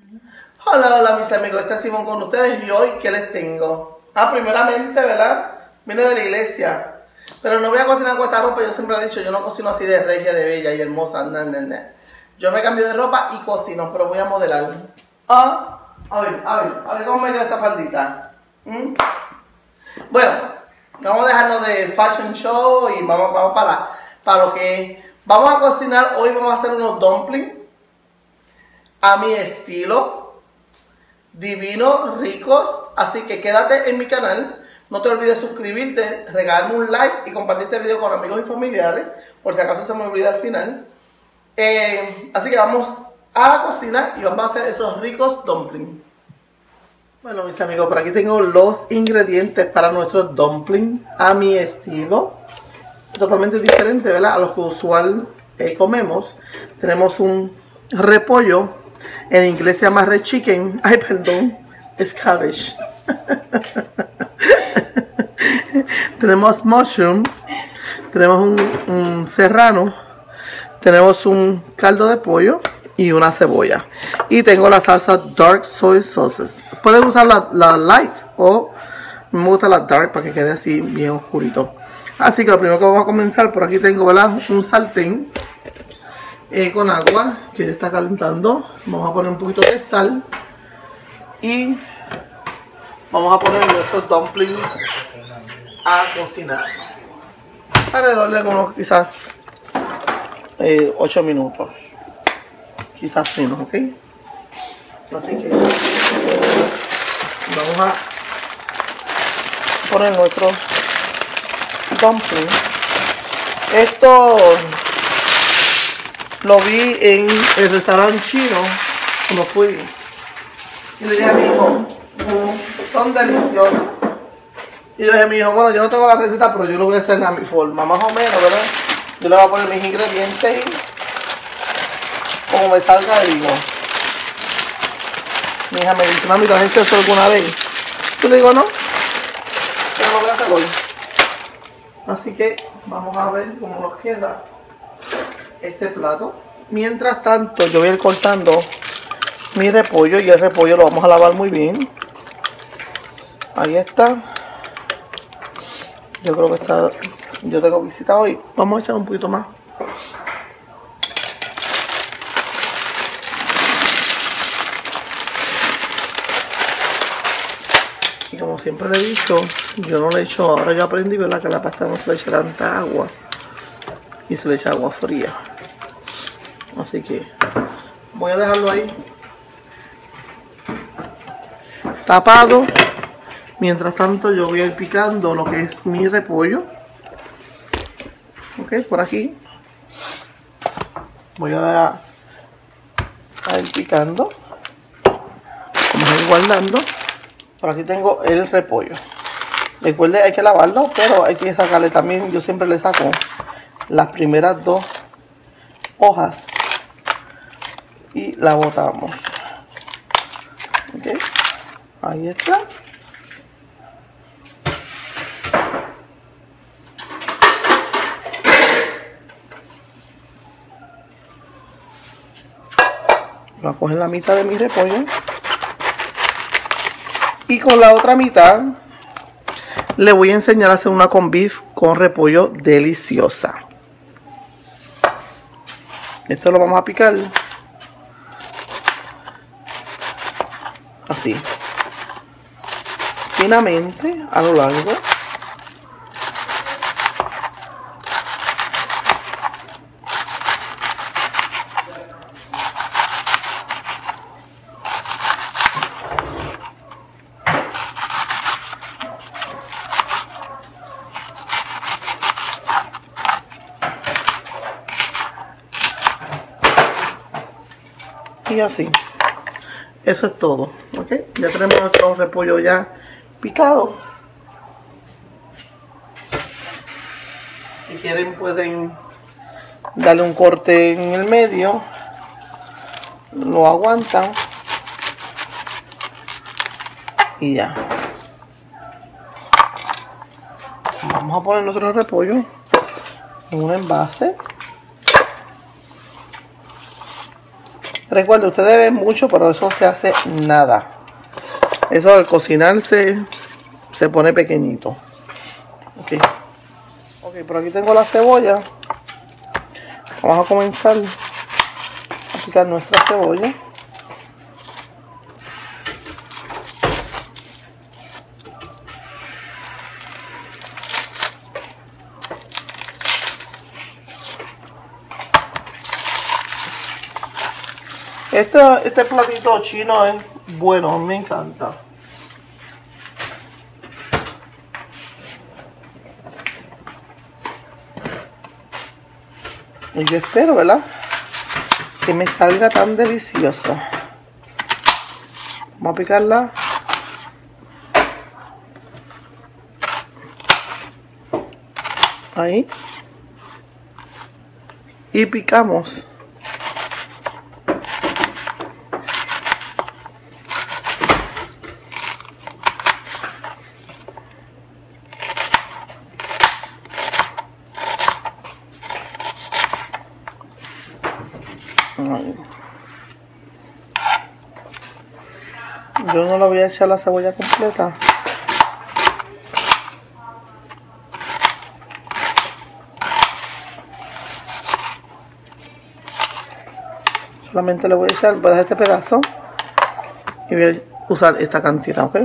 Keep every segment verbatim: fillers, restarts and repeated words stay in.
Hola, hola mis amigos, este es Simón con ustedes y hoy, ¿qué les tengo? Ah, primeramente, ¿verdad? Vine de la iglesia, pero no voy a cocinar con esta ropa. Yo siempre he dicho, yo no cocino así de regia, de bella y hermosa, no, no, no. Yo me cambio de ropa y cocino, pero voy a modelar. Ah, a ver, a ver, a ver cómo me queda esta faldita. ¿Mm? Bueno, vamos a dejarnos de fashion show y vamos, vamos para, la, para lo que vamos a cocinar. Hoy vamos a hacer unos dumplings a mi estilo, divinos, ricos, así que quédate en mi canal. No te olvides suscribirte, regalarme un like y compartir este video con amigos y familiares, por si acaso se me olvida al final. Eh, así que vamos a la cocina y vamos a hacer esos ricos dumplings. Bueno, mis amigos, por aquí tengo los ingredientes para nuestros dumplings a mi estilo. Totalmente diferente, ¿verdad?, a los que usual eh, comemos. Tenemos un repollo, en inglés se llama red chicken. Ay, perdón, es cabbage. Tenemos mushroom, tenemos un, un serrano, tenemos un caldo de pollo y una cebolla. Y tengo la salsa dark soy sauces. Pueden usar la, la light o me gusta la dark para que quede así bien oscurito. Así que lo primero que vamos a comenzar, por aquí tengo, ¿verdad?, un sartén eh, con agua que ya está calentando. Vamos a poner un poquito de sal y vamos a poner nuestros dumplings a cocinar alrededor de unos quizás eh, ocho minutos, quizás menos, ¿ok? Así que vamos a poner nuestro dumpling. Esto lo vi en el restaurante chino cuando fui y le dije a mi hijo, son deliciosos. Y yo le dije a mi hijo, bueno, yo no tengo la receta, pero yo lo voy a hacer a mi forma, más o menos, ¿verdad? Yo le voy a poner mis ingredientes y como me salga digo. Mi hija me dice, mami, ¿tú has hecho eso alguna vez? Yo le digo, no, pero lo voy a hacer hoy. Así que vamos a ver cómo nos queda este plato. Mientras tanto, yo voy a ir cortando mi repollo y el repollo lo vamos a lavar muy bien. Ahí está. Yo creo que está. Yo tengo visita hoy. Vamos a echar un poquito más. Y como siempre le he dicho, yo no le echo. Ahora yo aprendí, ¿verdad?, que a la pasta no se le echa tanta agua y se le echa agua fría. Así que voy a dejarlo ahí tapado. Mientras tanto yo voy a ir picando lo que es mi repollo. Ok, por aquí voy a, a ir picando. Vamos a ir guardando. Por aquí tengo el repollo. Recuerde, hay que lavarlo, pero hay que sacarle también. Yo siempre le saco las primeras dos hojas y la botamos. Ok, ahí está. Voy a coger la mitad de mi repollo y con la otra mitad le voy a enseñar a hacer una con beef con repollo deliciosa. Esto lo vamos a picar así, finamente, a lo largo. Y así, eso es todo, ¿ok? Ya tenemos nuestro repollo ya picado. Si quieren pueden darle un corte en el medio, lo aguantan y ya. Vamos a poner nuestro repollo en un envase. Recuerden, ustedes ven mucho, pero eso se hace nada. Eso al cocinarse se pone pequeñito. Ok. Ok, por aquí tengo la cebolla. Vamos a comenzar a picar nuestra cebolla. Este, este platito chino es bueno, me encanta. Y yo espero, ¿verdad?, que me salga tan delicioso. Vamos a picarla. Ahí. Y picamos. Ahí. Yo no le voy a echar la cebolla completa. Solamente le voy a echar, voy a dejar este pedazo y voy a usar esta cantidad, ¿ok?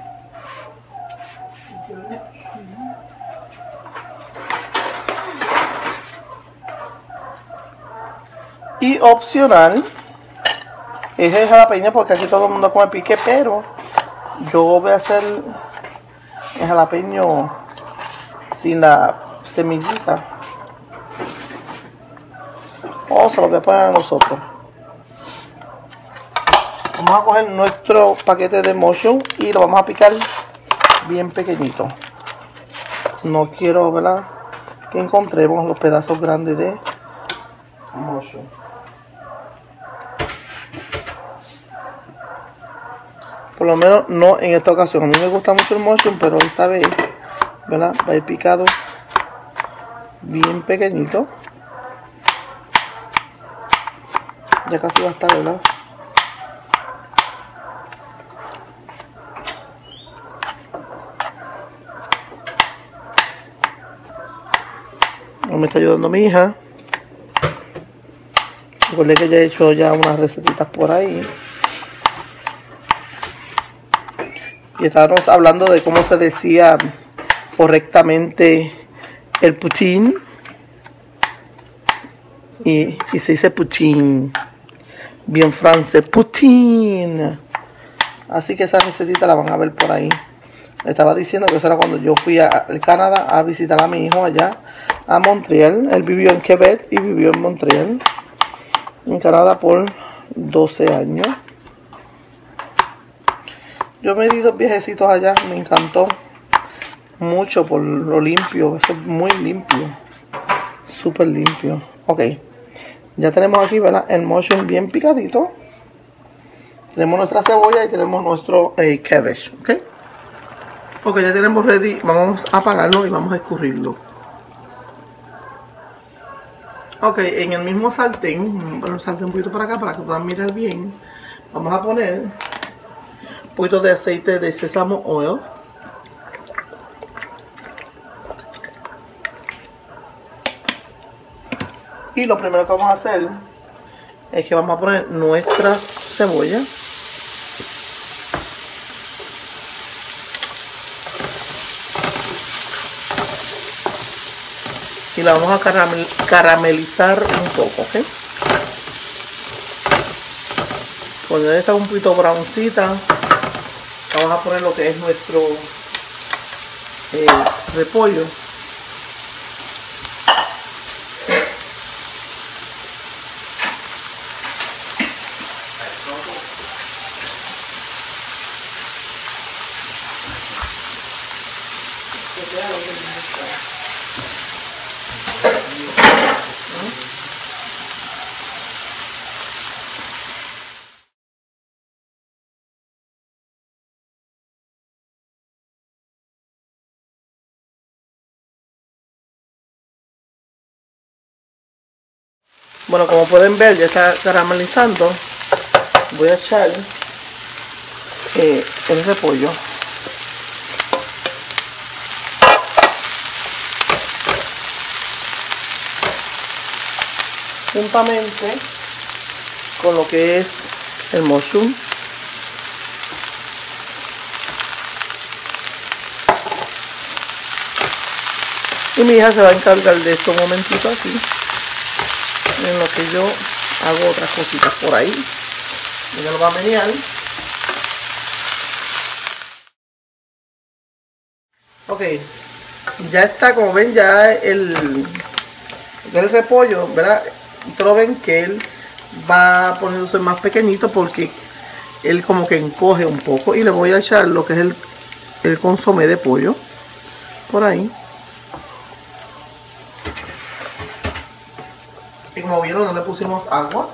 Y opcional es el jalapeño, porque aquí todo el mundo come pique, pero yo voy a hacer el jalapeño sin la semillita. O se lo voy a poner a nosotros. Vamos a coger nuestro paquete de Motion y lo vamos a picar bien pequeñito. No quiero, ¿verdad?, que encontremos los pedazos grandes de Motion. Por lo menos no en esta ocasión. A mí me gusta mucho el Motion, pero esta vez, ¿verdad?, va a ir picado bien pequeñito. Ya casi va a estar, ¿verdad? Me está ayudando mi hija. Recuerden que ya he hecho ya unas recetitas por ahí. Y estábamos hablando de cómo se decía correctamente el poutine. Y, y se dice poutine. Bien francés, poutine. Así que esa recetita la van a ver por ahí. Le estaba diciendo que eso era cuando yo fui a, a Canadá a visitar a mi hijo allá a Montreal. Él vivió en Quebec y vivió en Montreal, en Canadá, por doce años. Yo me di dos viajecitos allá, me encantó mucho por lo limpio, eso es muy limpio, súper limpio. Ok, ya tenemos aquí, ¿verdad?, el Motion bien picadito. Tenemos nuestra cebolla y tenemos nuestro eh, cabbage, ok. Ok, ya tenemos ready, vamos a apagarlo y vamos a escurrirlo. Ok, en el mismo sartén, vamos a poner el sartén un poquito para acá para que puedan mirar bien. Vamos a poner un poquito de aceite de sésamo oil. Y lo primero que vamos a hacer es que vamos a poner nuestra cebolla. Y la vamos a caramel caramelizar un poco, ¿ok? Cuando ya está un poquito browncita, vamos a poner lo que es nuestro eh, repollo. Bueno, como pueden ver, ya está caramelizando. voy a echar eh, el repollo. Juntamente con lo que es el mushroom. Y mi hija se va a encargar de esto un momentito aquí, en lo que yo hago otras cositas por ahí. Ella lo va a menear. Ok, ya está, como ven, ya el, el repollo, ¿verdad? Ustedes ven que él va poniéndose más pequeñito porque él como que encoge un poco. Y le voy a echar lo que es el, el consomé de pollo por ahí. Y como vieron, no le pusimos agua.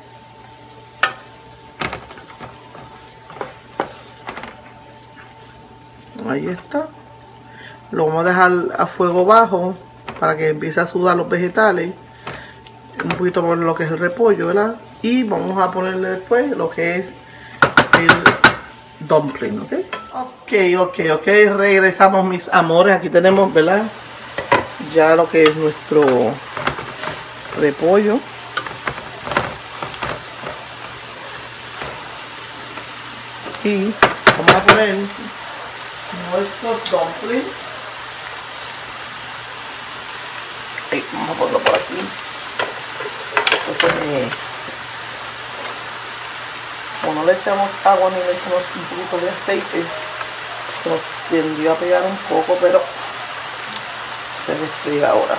Ahí está. Lo vamos a dejar a fuego bajo para que empiece a sudar los vegetales. Un poquito por lo que es el repollo, ¿verdad? Y vamos a ponerle después lo que es el dumpling, ¿ok? Ok, ok, ok. Regresamos, mis amores. Aquí tenemos, ¿verdad? Ya lo que es nuestro repollo. Y vamos a poner nuestros dumplings. Hey, vamos a ponerlo por aquí. Entonces, como no le echamos agua ni le echamos un poquito de aceite, se nos tendió a pegar un poco, pero se despega ahora.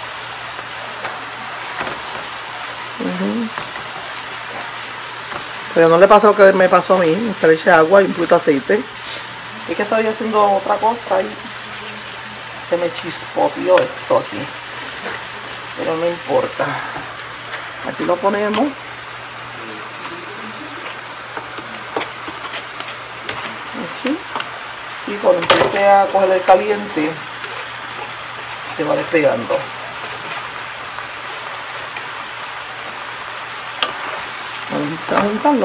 Uh-huh. Pero no le pasa lo que me pasó a mí, que le eché agua y un poquito de aceite. Es que estoy haciendo otra cosa y se me chispoteó esto aquí. Pero no importa. Aquí lo ponemos. Aquí. Y cuando empiece a coger el caliente, se va despegando. Vamos a juntarlo.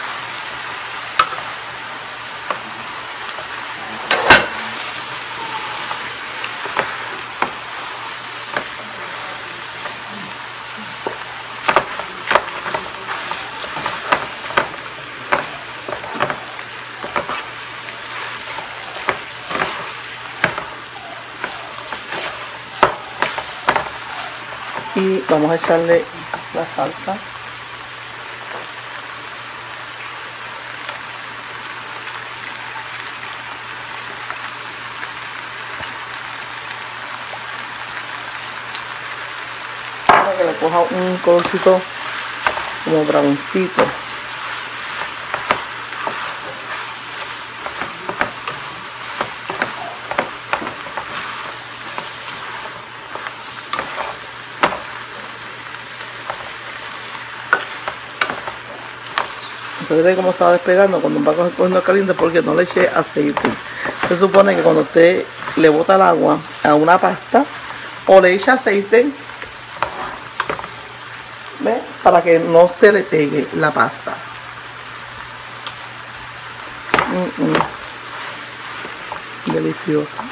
Y vamos a echarle la salsa. Para que le coja un colorcito como browncito. Ustedes ven cómo se va despegando cuando va cogiendo caliente porque no le eché aceite. Se supone que cuando usted le bota el agua a una pasta o le echa aceite, ¿ve? Para que no se le pegue la pasta. Mm -mm. Deliciosa.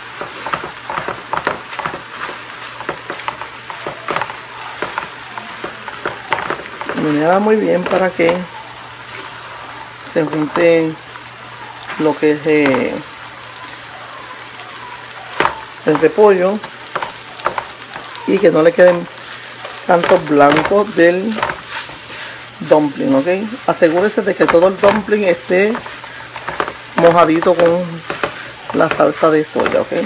Meneaba muy bien para que se junte lo que es eh, el repollo y que no le queden tantos blancos del dumpling, ¿ok? Asegúrese de que todo el dumpling esté mojadito con la salsa de soya, ¿ok?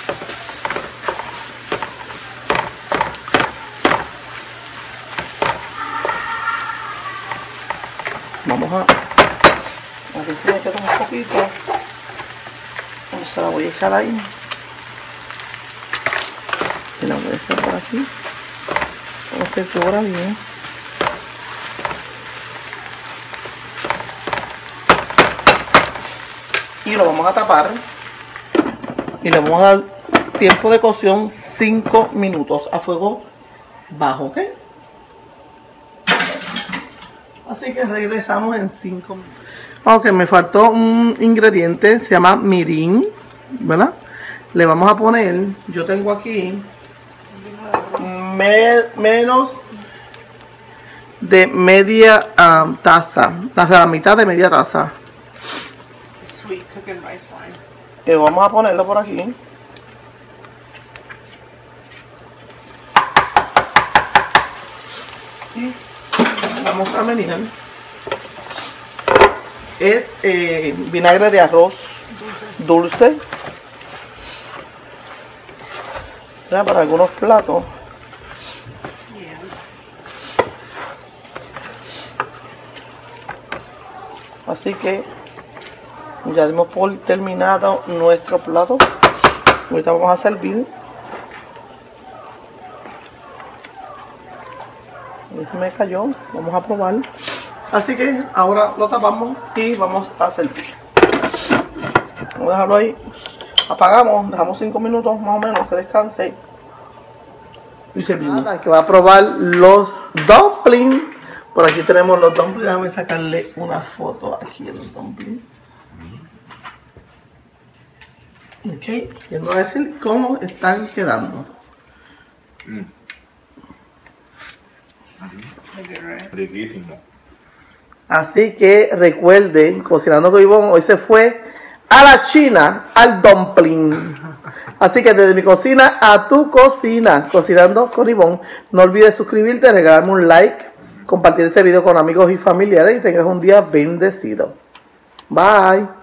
Vamos a aquí se me queda un poquito, se la voy a echar ahí y la voy a echar por aquí como se cubra bien. Y lo vamos a tapar y le vamos a dar tiempo de cocción cinco minutos a fuego bajo, ¿ok? Así que regresamos en cinco minutos. Ok, me faltó un ingrediente, se llama mirin, ¿verdad? Le vamos a poner, yo tengo aquí me, menos de media um, taza, o sea, la mitad de media taza. Sweet cooking rice wine. Y vamos a ponerlo por aquí. Y vamos a menear. Es eh, vinagre de arroz dulce, ¿verdad? Para algunos platos. Así que ya dimos por terminado nuestro plato. Ahorita vamos a servir. Se me cayó, vamos a probar. Así que ahora lo tapamos y vamos a servir. Vamos a dejarlo ahí. Apagamos, dejamos cinco minutos más o menos que descanse. Y servimos. Que va a probar los dumplings. Por aquí tenemos los dumplings. Déjame sacarle una foto aquí de los dumplings. Ok, y nos va a decir cómo están quedando. Mm. Riquísimo. Así que recuerden, Cocinando con Ivonne hoy se fue a la China, al dumpling. Así que desde mi cocina a tu cocina, Cocinando con Ivonne. No olvides suscribirte, regalarme un like, compartir este video con amigos y familiares y tengas un día bendecido. Bye.